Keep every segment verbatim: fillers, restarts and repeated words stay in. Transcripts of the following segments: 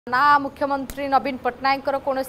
ना मुख्यमंत्री नवीन पट्टनायक कौन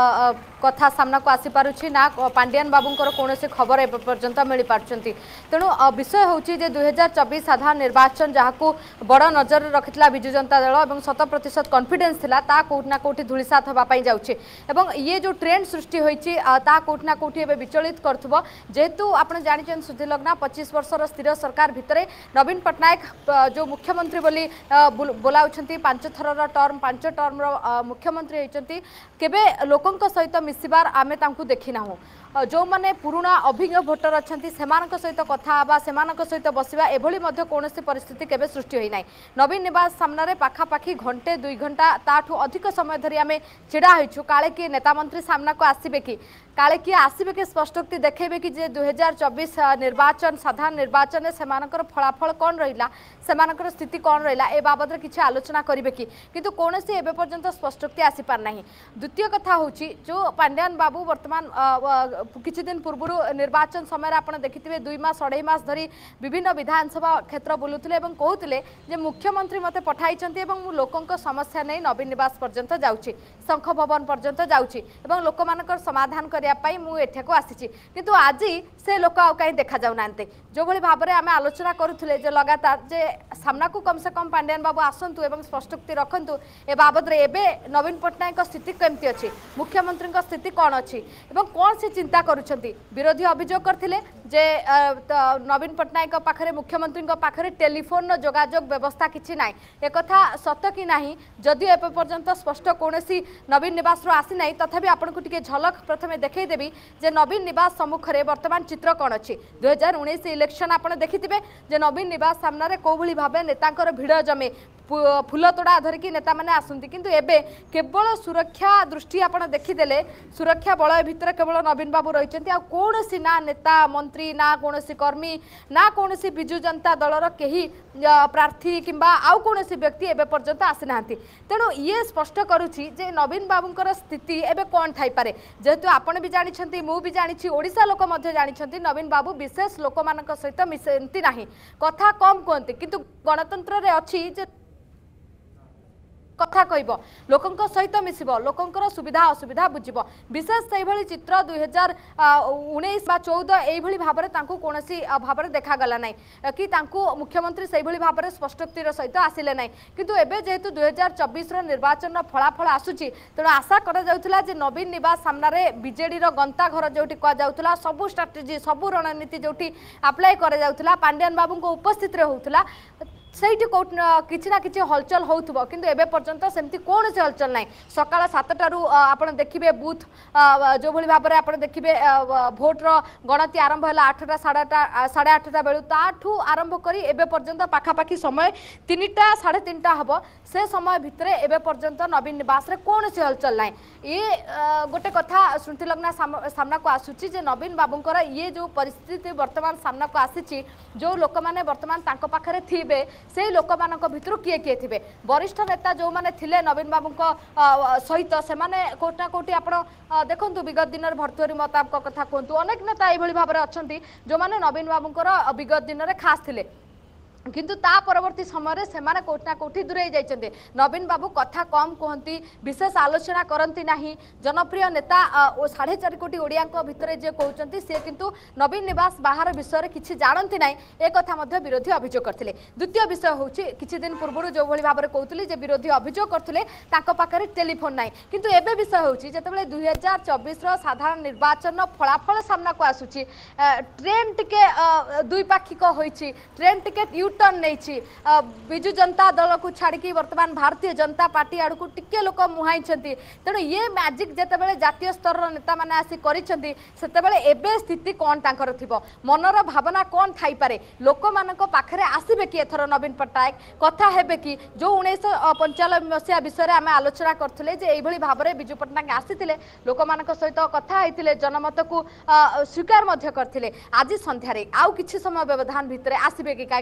कथा सामना को आसी पारुछि ना पांडियान बाबूंकर कौन खबर ए पर्यंत मिल पार्टी तेणु विषय हूँ जे दुई हजार चौबीस साधारण निर्वाचन जहाँ बड़ नजर रखिता विजु जनता दल और शत प्रतिशत कॉन्फिडेंस थिला ता कोठना कोठी धूलिसात होगापाई जाउछि एवं ये जो ट्रेंड सृष्टि होइछि ता कोठना कोठी एबे विचलित करथबो जेतु आपण जानिछन सुधिलग्ना पच्चीस वर्षर स्थिर सरकार भितरे नवीन पट्टनायक जो मुख्यमंत्री बोली बोलाउछंती पांच थरर टर्म पांच टर्म मुख्यमंत्री होइछंती केबे लोकंक सहित मिसिबार आमे तांकु देखिना हो जो माने पुराना अभिज्ञ भोटर अच्छा सहित कथा सेमानक सहित बसवा एभली कौन परिस्थिति केबे सृष्टि होई नाही नवीन निवास सामने पाखापाखि घंटे दुई घंटा ताठू अधिक समय धरी आमे छिड़ा होइछु काले कि नेता मंत्री सामना को आसीबे कि काले किए आसबे कि स्पष्टोक्ति देखेबे कि जे दुई हजार चौबीस निर्वाचन साधारण निर्वाचन से फलाफल कौन रहा सेमानकर स्थिति कौन रहा ए बाबद किसी आलोचना करेंगे कि किंतु कौन से एबे पर्यंत स्पष्टोक्ति आसी पार नाही द्वितीय कथा होची जो पांड्यान बाबू वर्तमान किछि दिन पूर्व निर्वाचन समय आपन देखिथिबे दुई मास अढ़ाई मास धरी विभिन्न विधानसभा क्षेत्र बुलुथिले एवं कहउथिले जे मुख्यमंत्री मते पठाइचंती एवं मु लोकंक समस्या नै नवीन निवास पर्यंत जाउची शंख भवन पर्यंत जाउची एवं लोकमानकर समाधान कर मु एठाको आसीची किंतु आज से लोक आउ कहीं देखा जाऊ नांते जो भली भाबरे आमे आलोचना करुथुले जे लगातार जे सामना को कम से कम पांड्यान बाबू आसंतु एवं स्पष्टोक्ति रखंतु ए बाबद रे एबे नवीन पट्टनायक स्थिति केमती अछि मुख्यमंत्री स्थिति कौन अछि एवं कौन से चिंता करुछंती विरोधी अभियोग करथिले जे नवीन पट्टनायक पाखरे मुख्यमंत्री पाखरे टेलीफोन जोगाजोग व्यवस्था किछि नाइ ए कथा सत कि नाही जदि ए पर्यंत स्पष्ट कोनोसी नवीन निवास रो आसी नाही तथापि आपन को टिके झलक प्रथमे देखै देबी जे नवीन निवास सम्मुखरे वर्तमान चित्र कौन अच्छी दुई हजार उन्नीस इलेक्शन आपने देखिथिबे जे नवीन निवास सामने कौ भली भाबे नेतांकर भिड़ जमे फूल तोड़ा धरिकी नेता मैंने आसती किंतु एबे केवल सुरक्षा दृष्टि आप देखीदे सुरक्षा बलय भितर केवल नवीन बाबू रही कौन सी ना नेता मंत्री ना कौन कर्मी ना कौन विजु जनता दलर कहीं प्रार्थी किंबा आउ कौन व्यक्ति एबे पर्यंत आसी ना तेणु ये स्पष्ट करुच्ची जे नवीन बाबूंकर स्थिति एबे कौन थाई पारे जेहेतु आपण भी जानी मु भी जानी ओडिशा लोक जानी नवीन बाबू विशेष लोक मान सहित मिशंती ना कथा कम कहते किंतु गणतंत्र रे अच्छी जे कथा कहब लोकंक सहित मिसिब लोकंकर सुविधा असुविधा बुझिब विशेष से भली चित्र दुई हजार उन्नीस बा चौदह यही भाव में कौन भाव में देखागला ना कि मुख्यमंत्री से भाव में स्पष्टोक्तिर सहित आसिले ना किंतु एबे जेहेतु दुई हजार चौबीस निर्वाचन फलाफल आसूची तेणु आशा करा जे नवीन निवास सामने बीजेडी गंता घर जो कहुला सबू स्ट्राटेजी सबू रणनीति जो आप्लाय करा पांड्यान बाबू उपस्थित होता सहीठी कौट किसी ना कि हलचल होथुबो किंतु एबे पर्यंत सेमती कौन से हलचल ना सकाळ सातटारू आपण देखिबे बूथ जो भली भाव में आपण देखिबे भोटर गणति आरंभ है आठटा साढ़े साढ़े आठटा बेलू ताठू आरंभ करी एबे पर्यंत पाखापाखि समय तीनटा साढ़े तीनटा हम से समय भितर एबे पर्यंत नवीन निवास रे कौन से हलचल ना ये गोटे कथा श्रुतिलग्ना सामना को आसुची जे नवीन बाबूंकर ये जो परिस्थिति वर्तमान सामना को आसी जो लोक मैंने वर्तमान तांको पाखरे थिबे से लोक मान भितर किए किए थे वरिष्ठ नेता जो मैंने थिले नवीन बाबू सहित से कोटा कोटी आप देखु विगत दिन में भर्तुहरी महताब कथा कहतु अनेक नेता ये भाव में अच्छा जो मैंने नवीन बाबूंकर विगत दिन में खास थे किंतु ता परवर्ती समय से माने कोठना कोठी दूरे जाइछन्ते नवीन बाबू कथा कम कहती विशेष आलोचना करती नाही जनप्रिय नेता साढ़े चार कोटी ओडिया भितर जे कहते सी किंतु नवीन निवास बाहर विषय किसी जानती ना एक कथा मध्य विरोधी अभियोग करते द्वितीय विषय हूँ किसी दिन पूर्व जो भाई भाव में कहते जे विरोधी अभियोग करते पाखे टेलीफोन ना किंतु एबे विषय हूँ जो दुई हजार चौबीस साधारण निर्वाचन फलाफल सामना को आसूची ट्रेन टिके दुईपाक्षिक होइछि ट्रेन टिकेट यू टर्न नहीं विजु जनता दल को छाड़ी वर्तमान भारतीय जनता पार्टी आड़ को टिके लोक मुहाई तेणु ये मैजिक जिते जातीय स्तर नेता मैंने आसी करे स्थिति कौन तांकर थिबो मनर भावना कौन थाई पारे लोक मानक पाखरे आसीबे कि एथर नवीन पट्टनायक कथा हेबे कि जो उन्नीस पंचानबे मसीहा विषय आम आलोचना करथिले जे एभली भाव में विजु पट्टनायक आसीथिले लोक मानक सहित कथा होइथिले जनमत को स्वीकार मध्य करथिले आज संध्यारे आउ किछि समय व्यवधान भितरे आसीबे कि काहेकि चित्र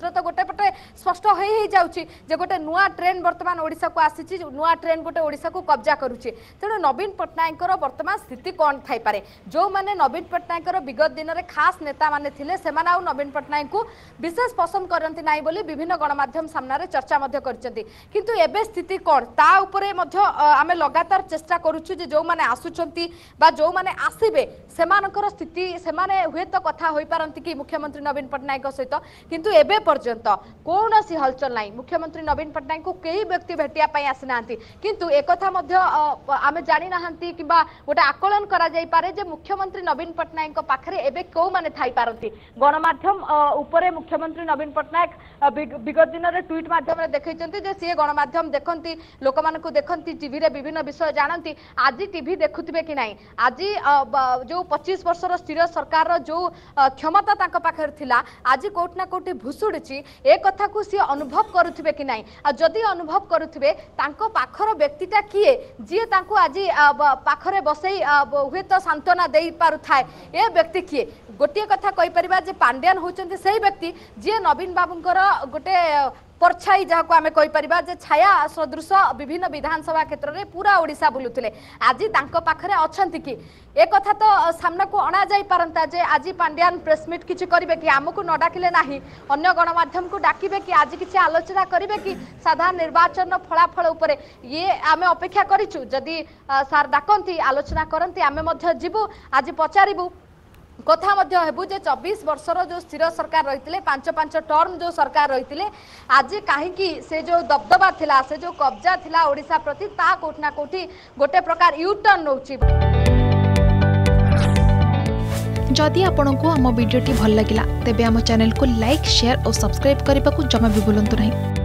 चित्र तो गोटे पटे स्पष्ट हो ही जाउची जे गोटे नुआ ट्रेन वर्तमान ओडिशा को आसीची नुआ ट्रेन गोटे ओडिशा को कब्जा करूची तेणु नवीन पट्टनायक वर्तमान स्थिति कौन थाई पारे जो माने नवीन पट्टनायक विगत दिन में खास नेता माने थिले सेमाने आउ नवीन पट्टनायक को विशेष पसंद करती ना बोली विभिन्न गणमाध्यम सामने चर्चा मध्य करचंती किंतु एबे स्थिति कौन ता उपरे मध्य आमे लगातार चेष्टा करूछु जे जो माने आसुचंती बा जो माने आसीबे सेमानकर स्थिति सेमाने हुए तो कथा होई पारंती कि मुख्यमंत्री नवीन पट्टनायक सहित किंतु एबे पर्यंत कौन सी हलचल नहीं मुख्यमंत्री नवीन पट्टनायक को कई व्यक्ति भेटिया पई आसी नांती किंतु एक कथा मध्य आमे जानि नाहंती किबा गोटे आकलन करा जाई पारे जे मुख्यमंत्री नवीन पट्टनायक पाखरे एबे को माने थाई पारंती गणमाध्यम उपरे मुख्यमंत्री नवीन पट्टनायक विगत दिन में ट्वीट माध्यम देखते जे सी गणमाध्यम देखती लोक मान देखती टीवी रे विभिन्न विषय जानती आज टीवी देखुवे कि नहीं आज जो पच्चीस वर्षर स्थिर सरकार जो क्षमता तांको पाखर थिला आज कोट ना कोटी भुसुड़ी ए कथा को सी अनुभव करुथिबे कि नहीं जदि अनुभव करुथिबे तांको पाखर व्यक्तिटा किए जी तांको आज पाखरे बसई हुए तो सांत्वना दे पारु थाए ए व्यक्ति किए गोटे कथा कहि परिबा जे पांड्यान होचंती सेही व्यक्ति जी नवीन बाबूंकर गोटे परछाई जहाँ को आम कहीपर जे छाया सदृश विभिन्न विधानसभा क्षेत्र में पूरा ओडिशा बुलुले आज पाखरे अछंती कि एक कथा तो सामना को अणा जाई पारंता जे आज पांड्यान प्रेसमिट किछि करिवे कि आमको न डाकिले नाही अन्य गणमाध्यम को डाकिबे कि आज किछि आलोचना करिवे कि साधारण निर्वाचन फलाफल उपरे ये आमे अपेक्षा करिछु जदि सार डाकंती आलोचना करंती आमे मध्य जिबु आज पचारिबु कथा मध्य हेबु जे चौबीस वर्षर जो स्थिर सरकार रही पांच पांच टर्म जो सरकार रही आज कहीं से जो दबदबा थिला से जो कब्जा थिला ओडिशा प्रति ता कोठना कोठी गोटे प्रकार यू टर्न नउची। जदि आपंक आम भिडी भल लगा तेब आम चैनल को लाइक शेयर और सब्सक्राइब करने को जमा भी भूलु नहीं।